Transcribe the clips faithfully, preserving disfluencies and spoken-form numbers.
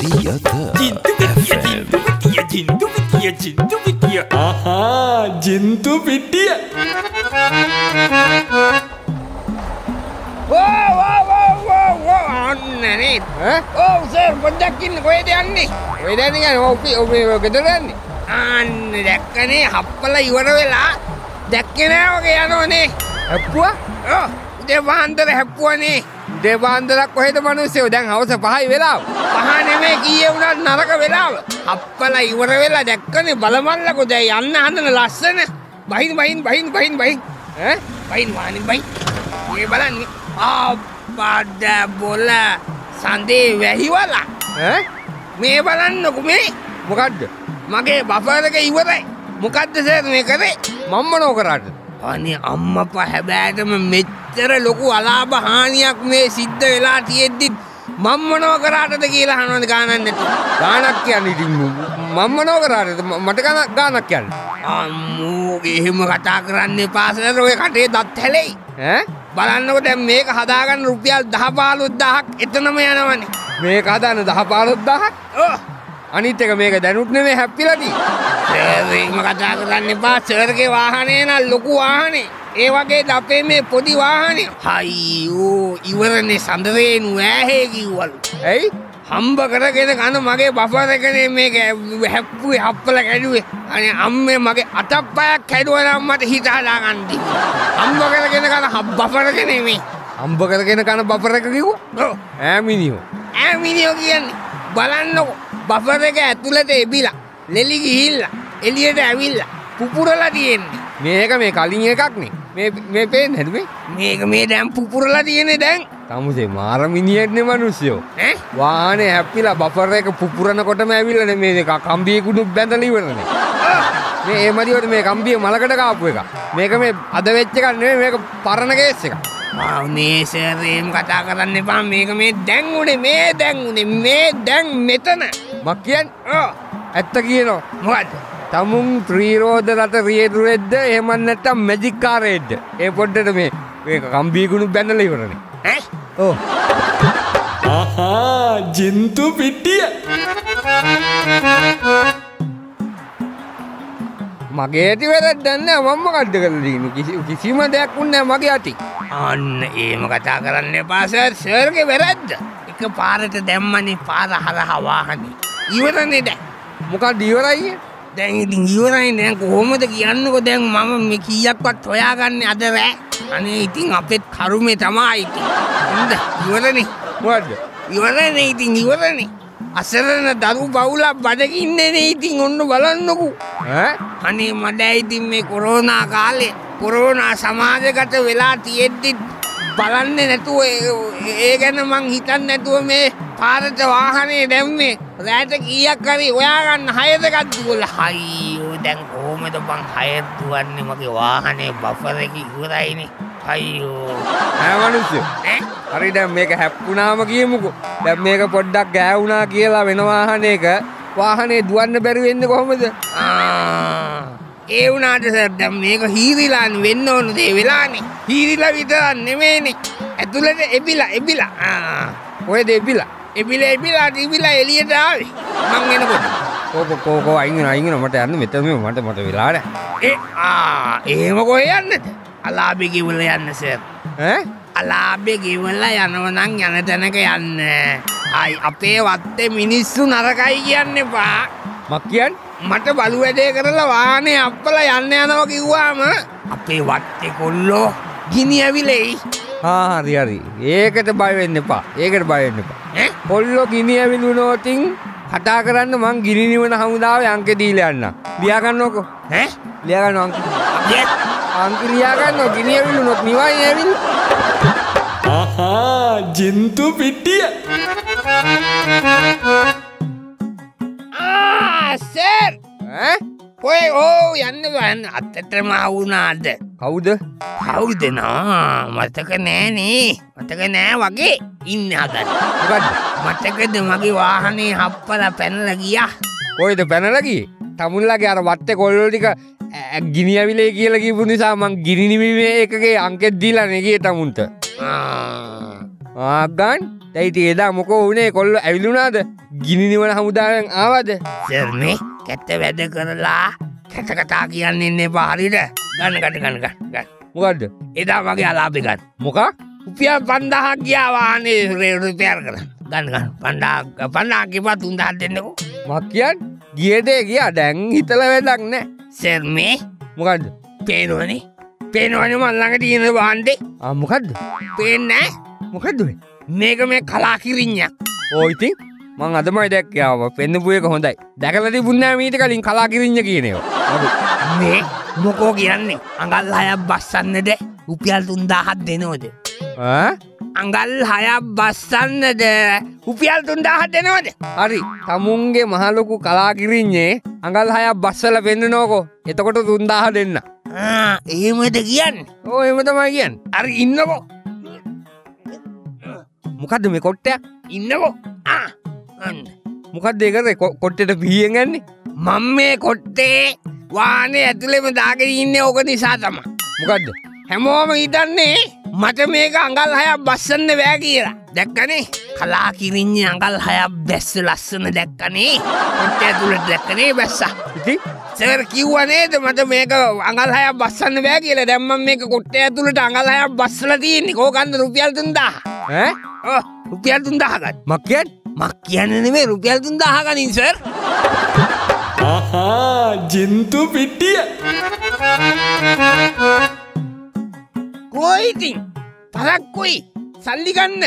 Jintu Pittiya, Jintu Pittiya, Jintu Pittiya, Jintu Pittiya. Aha, Jintu Pittiya. Wow, wow, wow, wow, wow. Anna nih. Hah? Oh, sir, පොඩ්ඩක් ඉන්න කොහෙද යන්නේ? කොහෙද යන්නේ? ඔපි ඔපි ගෙදර යන්නේ. අන්න දැක්කනේ හප්පලා ඉවර වෙලා දැක්කේ නෑ වගේ යනෝනේ. හැප්පුවා? ඔව්. උදේ වහන්දර හැප්පුවානේ. උදේ වහන්දරක් කොහෙද මිනිස්සු? දැන් හවස පහයි වෙලාව. පහ නෙමෙයි කීයේ වුණත් නරක වෙලාව. හප්පලා ඉවර වෙලා දැක්කනේ බලමල්ලකෝ දැන් යන්න හදන ලස්සන. බහින් බහින් බහින් බහින් බහින්. ඈ? බහින් වානි බහින්. මේ බලන්නේ. ආප්පඩ බොල සඳේ වැහිවලා. ඈ? මේ බලන්නකෝ මේ. මොකද්ද? මගේ බෆර් එක ඉවරයි. මොකද්ද සර් මේ කරේ? මම මොනව කරාද? අනේ අම්මපා හැබෑටම මෙච්චර ලොකු අලාභ හානියක් මේ සිද්ධ වෙලා තියෙද්දි මම මොනව කරාටද කියලා අහනවද ගානක් නැතුව. ගානක් කියන්නේ ඉතින් මම මොනව කරාටද මට ගානක් කියන්නේ. අම්මෝ එහෙම කතා කරන්න එපා සර් ඔය කටේ දත් හැලෙයි. ඈ? බලන්නකො දැන් මේක හදාගන්න රුපියල් දහ පහළොස් දහසක් එතනම යනවනේ. මේක හදාන්න දහ පහළොස් දහසක්? ඔව්. අනිත් එක මේක දැනුත් නෙමෙයි හැප්පිලා තියෙන්නේ. සර් එහෙම කතා කරන්න එපා. සර්ගේ වාහනේ නම් ලොකු වාහනේ. ඒ වගේ අපේ මේ පොඩි වාහනේ. අයියෝ ඉවරනේ සඳරේනු ඈහේ කිව්වලු. ඇයි? හම්බ කරගෙන කන මගේ බෆර් එකනේ මේක හැප්පුවේ හප්පලා කැඩුවේ. අනේ අම්මේ මගේ අතක් පයක් කැඩුවා නම් මට හිත හදා ගන්න තිබුණා. හම්බ කරගෙන කන බෆර් එක නෙමෙයි. හම්බ කරගෙන කන බෆර් එක කිව්වා? ඔව්. ඈ මිනිහෝ. ඈ මිනිහෝ කියන්නේ බලන්නකො බෆර් එක ඇතුළට එබිලා ලෙලි ගිහිල්ලා එළියට ඇවිල්ලා පුපුරලා තියෙන්නේ. මේක මේ කලින් එකක් නේ. මේ මේ පේන්නේ නැද්ද මේ? මේක මේ දැන් පුපුරලා තියෙන්නේ දැන්. තමුසේ මාර මිනිහෙක්නේ මිනිස්සුયો. ඈ? වාහනේ හැප්පිලා බෆර් එක පුපුරනකොටම ඇවිල්ලා නේ මේ කම්බියේ කුඩු බැඳලා ඉවරනේ. මේ ඒ මදිවට මේ කම්බිය මලකට කාපු එක. මේක මේ අද වෙච්ච එකක් නෙමෙයි මේක පරණ කේස් එකක්. ආ මේ සර් එහෙම කතා කරන්න එපා. මේක මේ දැන් උනේ මේ දැන් උනේ මේ දැන් මෙතන. මක් කියන්නේ? ඔව්. ඇත්ත කියනවා. මොකද්ද? තමුන් ත්‍රිරෝද රට රියදුරෙද්ද එහෙම නැත්නම් මැජික් කාරේද්ද? ඒ පොඩ්ඩට මේ මේක කම්බිය ගුණ බැඳලා ඉවරනේ. ඈ? ඔව්. ආහා Jintu Pittiya. මගේ ඇති වැරද්දක් නෑ. මම මොකද්ද කරලා තියෙන්නේ? කිසිම දෙයක් වුණේ නෑ මගේ අතින්. අන්න එහෙම කතා කරන්න එපා සර්. සර්ගේ වැරද්ද. එක පාරට දැම්මනේ පාර හරහා වාහනේ. ඉවරනේ දැන්. මොකක්ද ඉවරයි? දැන් ඉතින් ඉවරයි දැන් කොහොමද කියන්නකෝ දැන් මම මේ කීයක්වත් හොයාගන්නේ අද රෑ. අනේ ඉතින් අපෙත් කරුමේ තමයි ඉතින්. හොඳ ඉවරනේ. මොකද්ද? ඉවරනේ ඉතින් ඉවරනේ. අසරණ දරු බවුලක් බඩගින්නේ නේ ඉතින් ඔන්න බලන්නකෝ. ඈ? අනේ මට ඉතින් මේ කොරෝනා කාලේ කොරෝනා සමාජගත වෙලා තියෙද්දි බලන්නේ නැතුව ඒ ගැන මං හිතන්නේ නැතුව මේ පාරට වාහනේ දැම්මේ. රැට කීයක් හරි හොයාගන්න හයද ගත්තුලා. අයියෝ දැන් කොහොමද බං හයත් දුවන්නේ මගේ වාහනේ බෆර් එක ඉවරයිනේ. අයියෝ. ඈ මිනිස්සු. ඈ? හරි දැන් මේක හැප්පුණාම කියමුකෝ. දැන් මේක පොඩ්ඩක් ගෑවුණා කියලා වෙන වාහනයක වාහනේ දුවන්න බැරි වෙන්නේ කොහොමද? ආ ඒ වුණාට සර් දැන් මේක හීරිලා වෙන්න ඕන දේ වෙලානේ. හීරිලා විතරක් නෙමෙයිනේ. ඇතුළට එබිලා එබිලා. ආ ඔයද එබිලා? එබිලා එබිලා එබිලා එළියට ආවේ. මං එනකොට. කෝ කෝ කෝ අයින් වෙන අයින් වෙන මට යන්න මෙතන මේ මට මට වෙලා නැහැ. ඒ ආ එහෙම කොහෙ යන්නද? අලාබේ ගෙවල යන්න සර්. ඈ? අලාබේ ගෙවල යනවා නම් යන තැනක යන්න. ආයි අපේ වත්තේ මිනිස්සු නරකයි කියන්න එපා. මක් කියන්නේ? මට බලු වැඩේ කරලා වාහනේ අප්පලා යන්න යනවා කිව්වාම අපේ වත්තේ කොල්ලෝ ගිනි ඇවිලෙයි. ආ හරි හරි. ඒකට බය වෙන්න එපා. ඒකට බය වෙන්න එපා. ඈ? කොල්ලෝ ගිනි ඇවිලුනොතින් කතා කරන්න මං ගිනි නිවන හමුදාවේ අංකේ දීලා යන්නම්. ලියා ගන්නකො. ඈ? ලියා ගන්න අංක. අංක ලියා ගන්නකො ගිනි ඇවිලුනොත් නිවයි ඇවිල්ලා. ආහා Jintu Pittiya. සර් ඈ කොයි ඕ යන්න බෑ අත්තටම ආවුනාද කවුද කවුද නා මතක නෑනේ මතක නෑ වගේ ඉන්න හදන්න මොකද්ද මතකද මගේ වාහනේ හප්පලා පැනලා ගියා කොයිද පැනලා ගියේ තමුන්ලාගේ අර වත්තේ කොල්ලෝ ටික ගිනි ඇවිලේ කියලා කියපු නිසා මං ගිනි නිමීමේ එකගේ අංකෙත් දීලා නේ ගියේ තමුන්ට ආගන් තැයිති එදා මොකෝ වනේ කොල්ල ඇවිලුනාද ගිනි නිවන හමුදාවෙන් ආවද සර්නේ කැත්ත වැඩ කරලා කැටකතා කියන්නේ එන්නේ පාරිට ගන්න ගන්න ගන්න ගන්න මොකද්ද එදා වගේ අලාපේ ගන්න මොකක් රුපියල් පන්දාහක් ගියා වාහනේ රිපෙයාර් කරන්න ගන්න ගන්න පන්දාහක් පන්දාහක් ගෙවා තුන්දාහක් දෙන්නකෝ මක් කියන්නේ ගියේ දේ ගියා දැන් හිතලා වැඩක් නැහැ සර්නේ මොකද්ද පේනවනේ පේනවනේ මන් ළඟ තියෙන වාහනේ ආ මොකද්ද පේන්නේ නැහැ මොකද්ද මේක මේ කලා කිරිඤ්ඤක්. ඕ ඉතින් මං අදමයි දැක්කේ ආව පෙන්නපු එක හොඳයි. දැකලා තිබුණේ නැහැ මීට කලින් කලා කිරිඤ්ඤ කියන ඒවා. මේ මොකෝ කියන්නේ? අඟල් හයක් බස්සන්නද රුපියල් තුන්දාහක් දෙනවද? ඈ? අඟල් හයක් බස්සන්නද රුපියල් තුන්දාහක් දෙනවද? හරි. තමුන්ගේ මහ ලොකු කලා කිරිඤ්ඤේ අඟල් හයක් බස්සලා පෙන්නනෝකෝ. එතකොට තුන්දාහ දෙන්න. ආ එහෙමද කියන්නේ? ඕ එහෙම තමයි කියන්නේ. හරි ඉන්නකෝ. මොකද්ද මේ කොට්ටයක් ඉන්නකෝ ආ අන්න මොකද්ද ඒක කොට්ටේට පිහියෙන් යන්නේ මම මේ කොට්ටේ වාහනේ ඇතුළේම දාගෙන ඉන්නේ ඕක නිසා තමයි මොකද්ද හැමෝම හිතන්නේ මට මේක අඟල් හයක් බස්සන්න බෑ කියලා දැක්කනේ කලා කිරිඤ්ඤේ අඟල් හයක් බැස්ස ලස්සන දැක්කනේ කොට්ටේ ඇතුළට දැක්කනේ බැස්සා ඉතින් සර් කිව්වා නේද මට මේක අඟල් හයක් බස්සන්න බෑ කියලා දැන් මම මේක කොට්ටේ ඇතුළට අඟල් හයක් බස්සලා තියෙන්නේ කෝකන්ද රුපියල් තුන්දාහ ඈ ඔව් රුපියල් තුන්දාහ ගන්න මක් කියන්නේ මක් කියන්නේ නෙමෙයි රුපියල් තුන්දාහ ගනින් සර් ආහා ජින්තු පිටිය කොයි ඉතින් තරක් කොයි සල්ලි ගන්න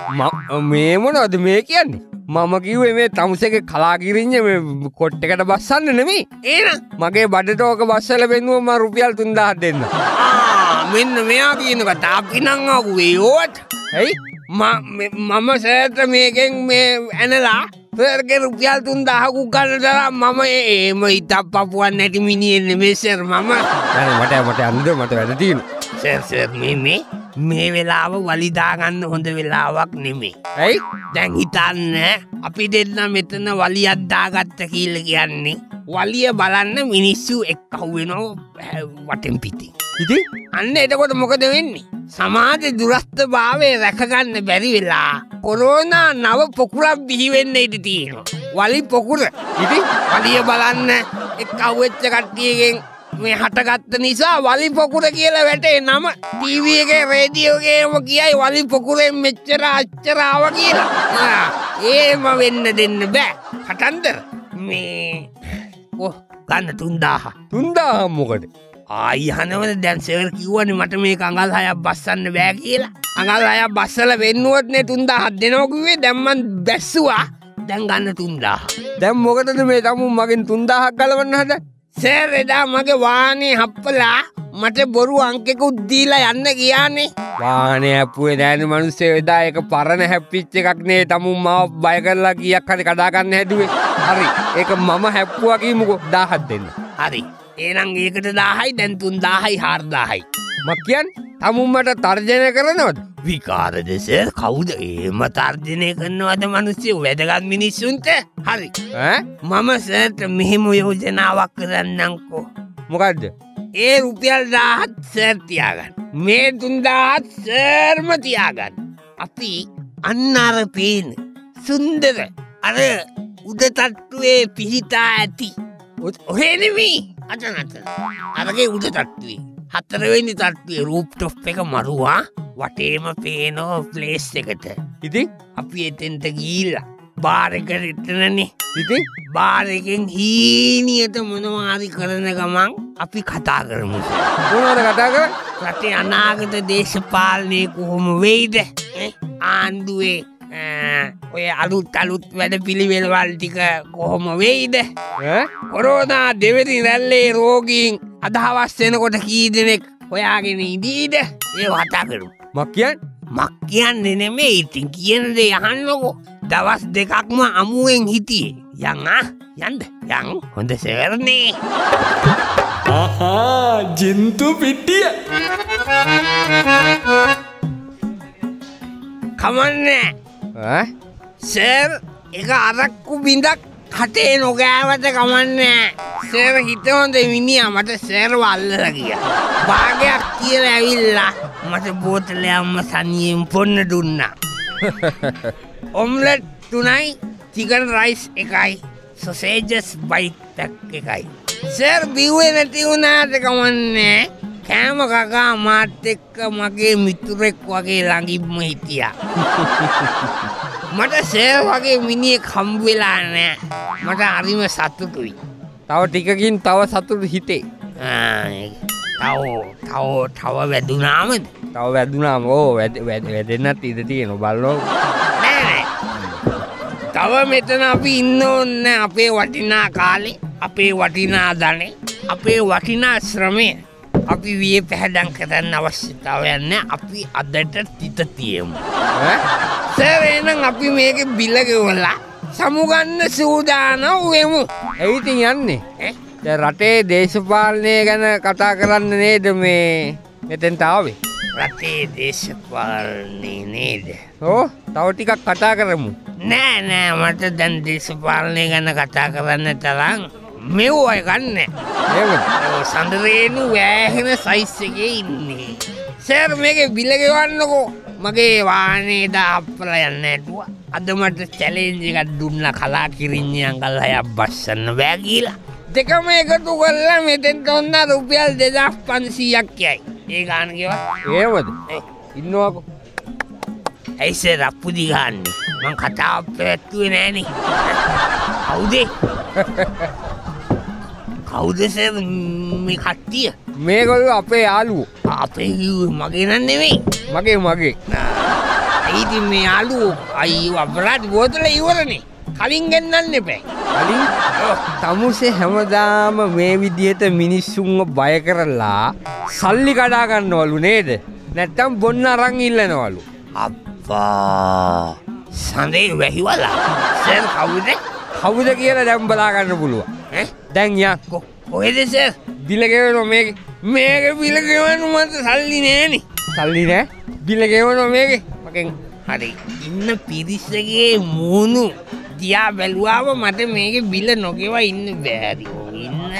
මේ මොනවද මේ කියන්නේ මම කිව්වේ මේ තමුසේගේ කලා කිරිඤ්ඤ මේ කොට්ටේකට බස්සන්න නෙමෙයි එහෙනම් මගේ බඩට ඕක බස්සලා බෙන්නුවම මම රුපියල් තුන්දාහක් දෙන්න ආ මෙන්න මෙයා කියන කතාව අපි නම් ආවේ ඕවට ඇයි මම සර්ට මේකෙන් මේ ඇනලා සර්ගේ රුපියල් තුන්දාහක් උගන්න තරම් මම එහෙම හිතක් පපුවක් නැති මිනිහෙක් නෙමෙයි සර් මම මට මට අන්ද මට වැඩ තියෙනවා සර් සර් මේ මේ මේ වෙලාව වලි දාගන්න හොඳ වෙලාවක් නෙමෙයි ඇයි දැන් හිතන්න අපි දෙන්න මෙතන වලියක් දාගත්ත කියලා කියන්නේ වලිය බලන්න මිනිස්සු එක්කහුව වෙනවා වටෙන් පිටින් ඉතින් අන්න එතකොට මොකද වෙන්නේ සමාජ දුරස්ථභාවය රැකගන්න බැරි වෙලා කොරෝනා නව පොකුරක් බිහි වෙන්න ඉඩ තියෙනවා වලි පොකුර ඉතින් වලිය බලන්න එක්කහුව වෙච්ච කට්ටියගෙන් මේ හටගත්ත නිසා වලි පොකුර කියලා වැටේ නම ටීවී එකේ රේඩියෝ එකේම කියයි වලි පොකුරෙන් මෙච්චර අච්චර ආව කියලා ඒම වෙන්න දෙන්න බෑ කතන්දර මේ ඔව් ගන්න තුන්දාහ තුන්දාහ මොකද ආයි අහනවද දැන් සර් කිව්වනේ මට මේක අඟල් හයක් බස්සන්න බෑ කියලා අඟල් හයක් බස්සලා වෙන්නුවොත් නේ තුන්දාහක් දෙනවා කිව්වේ දැන් මං බැස්සුවා දැන් ගන්න තුන්දාහ දැන් මොකටද මේ තමුන් මගෙන් තුන්දාහක් ගලවන්න හදන්නේ සර් එදා මගේ වාහනේ හප්පලා මට බොරු අංකෙකුත් දීලා යන්න ගියානේ වාහනේ හැප්පුවේ නෑනේ මිනිස්සු එදා ඒක පරණ හැප්පිච්ච එකක් නේ තමුන් මාව බය කරලා කීයක් හරි කඩා ගන්න හැදුවේ හරි ඒක මම හැප්පුවා කීමුකෝ දාහක් දෙන්න හරි එහෙනම් ඒකට දාහයි දැන් තුන්දාහයි හාරදාහයි මක් කියන්නේ තමුන් මට තර්ජනය කරනවද විකාරද සර් කවුද එහෙම තර්ජනය කරනවද මිනිස්සු වැදගත් මිනිස්සුන්ට හරි ඈ මම සර්ට මෙහෙම යෝජනාවක් කරන්නම්කෝ මොකද්ද ඒ රුපියල් දාහක් සර් තියාගන්න මේ තුන්දාහක් සර්ම තියාගන්න අපි අන්න අර පේන සුන්දර අර උඩ තට්ටුවේ පිහිටා ඇති ඔහේ නෙමෙයි අතන අතන අරගේ උඩ තට්ටුවේ හතරවෙනි තට්ටුවේ රූප් ටොප් එක මරුවා වටේම පේනෝ ප්ලේස් එකට ඉතින් අපි එතෙන්ට ගිහිල්ලා බාර් එකට එතනනේ ඉතින් බාර් එකෙන් හීනියට මොනවා හරි කරන ගමන් අපි කතා කරමු මොනවද කතා කරන්නේ රටේ අනාගත දේශපාලනය කොහොම වෙයිද ආණ්ඩුවේ ඔය අලුත් අලුත් වැඩ පිළිවෙළවල් ටික කොහොම වෙයිද කොරෝනා දෙවෙනි රැල්ලේ රෝගීන් අදහවස් වෙනකොට කී දෙනෙක් හොයාගෙන ඉදීද ඒව කතා කරමු මක් කියන්නේ මක් කියන්නේ නෙමෙයි ඉතින් කියන දේ අහන්නකෝ දවස් දෙකක්ම අමුවෙන් හිටියේ යන් ආ යන්න යන් හොඳ සර්නේ ආහා ජින්තු පිටිය කමන්නේ ඈ සර් එක අරක්කු බින්දක් කටේ නොගෑවට කමන්නේ සර් හිත හොඳ මිනිහා මට සර්ව අල්ලලා ගියා භාගයක් කියලා ඇවිල්ලා මට බෝතලයක්ම සනියෙන් පොන්න දුන්නා ඔම්ලට් තුනයි චිකන් රයිස් එකයි සොසේජස් බයිට් එකයි. සර් බිව්වේ නැති වුණාට කමන්නේ. කෑම කකා මාත් එක්ක මගේ මිතුරෙක් වගේ ළඟින්ම හිටියා. මට සර් වගේ මිනිහෙක් හම්බ වෙලා නැහැ. මට හරිම සතුටුයි. තව ටිකකින් තව සතුටු හිතේ. ආ තව තව තව වැදුනාමද? තව වැදුනාම ඕ වැදෙන්නත් ඉඩ තියෙනවා බලන්න. නෑ නෑ. තව මෙතන අපි ඉන්න ඕනේ අපේ වටිනා කාලේ, අපේ වටිනා ධනෙ, අපේ වටිනා ශ්‍රමය. අපි විය පැහැදම් කරන්න අවශ්‍යතාවයක් නැහැ. අපි අදට තිත තියමු. ඈ? සර් එහෙනම් අපි මේකේ බිල ගෙවලා සමුගන්න සූදානම් වෙමු. ඇයි ඉතින් යන්නේ? ඈ? දැන් රටේ දේශපාලනය ගැන කතා කරන්න නේද මේ මෙතෙන්ට ආවේ? රටේ දේශපාලනේ නේද? ඕ තව ටිකක් කතා කරමු. නෑ නෑ මට දැන් දේශපාලනය ගැන කතා කරන්න තරම් මෙව්වයි ගන්න. එහෙමද? ඔව් සඳරේනු වෑහෙන සයිස් එකේ ඉන්නේ. සර් මේකේ බිල ගෙවන්නකෝ. මගේ වාහනේ දාප්පලා යන්න ඇටුවා. අද මට චැලෙන්ජ් එකක් දුන්නා කලා කිරිඤ්ඤි අඟල් හයක් බස්සන්න බෑ කියලා. දෙකම එකතු කරලා මෙතෙන්ට ඔන්න රුපියල් දෙදාස් පන්සීයක් යයි. ඒ ගාන ගෙවා. එහෙමද? ඉන්නවකෝ. ඇයි සර් අප්පුදි ගන්නේ? මං කතාව පැවැත්තුවේ නෑනේ. කවුද? කවුද සර් මේ කට්ටිය? මේගොල්ලෝ අපේ යාළුවෝ. අපේ කිව්වේ මගේ නන් නෙමෙයි. මගේ මගේ. ඉතින් මේ යාළුවෝ අයියෝ අපරාධ බෝතල ඉවරනේ. කලින් ගෙන්නන්න එපා. කලින් තමුසේ හැමදාම මේ විදිහට මිනිස්සුන්ව බය කරලා සල්ලි කඩා ගන්නවලු නේද? නැත්තම් බොන්න අරන් ඉල්ලනවලු. අප්පා සඳේ වැහිවලා. සර් කවුද? කවුද කියලා දැන් බලා ගන්න පුළුවන්. ඈ දැන් යා කොහෙද සර්? බිල ගෙවනවා මේකේ. මේක බිල ගෙවන්න මට සල්ලි නෑනේ. සල්ලි නෑ? බිල ගෙවනවා මේකේ. මගෙන් හරි. ඉන්න පිරිසගේ මූණු දිහා බැලුවාම මට මේකේ බිල නොගෙව ඉන්න බෑරි. ඉන්න.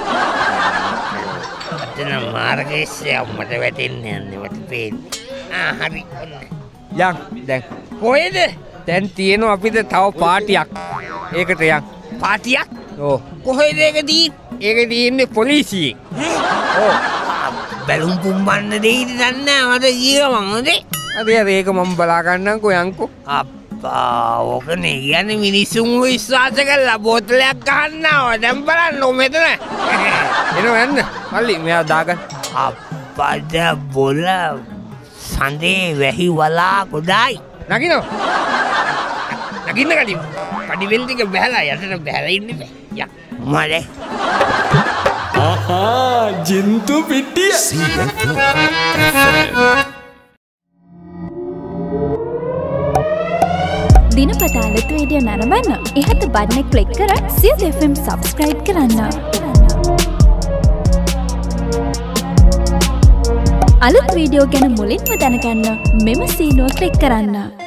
අතන මාර්ගයේ මට වැටෙන්නේ යන්නේ මට පේන්නේ. ආ හරි. යන් දැන් කොහෙද? දැන් තියෙනවා අපිට තව පාටියක්. ඒකට යන්. පාටියක්? ඕ. කොහෙද ඒක තියෙන්නේ? ඒක තියෙන්නේ පොලිසියේ. ඕ. බැලුම් පුම්බන්න දෙයිද දන්නේ මට ඊගමන් හොඳේ. හරි හරි ඒක මම බලා ගන්නම්කෝ යන්කෝ. අප්පා ඕකනේ කියන්නේ මිනිස්සුන් විශ්වාස කරලා බෝතලයක් ගන්නව. දැන් බලන්න මෙතන. එනවා යන්න. මල්ලි මෙයා දාගන්න. අප්පද බොල සඳේ වැහි වලා ගොඩයි. නගිනවා. නගින්න කලින් පඩිවෙල් ටික බහැලා යටට බහැලා ඉන්න බෑ. යා මලේ. ආහා ජින්තු පිටිය. දිනපතා අලුත් වීඩියෝ නරඹන්න ඉහත බටන් එක ක්ලික් කර සියලු එෆ් එම් සබ්ස්ක්‍රයිබ් කරන්න. අලුත් වීඩියෝ ගැන මුලින්ම දැනගන්න මෙම සීනුව ක්ලික් කරන්න.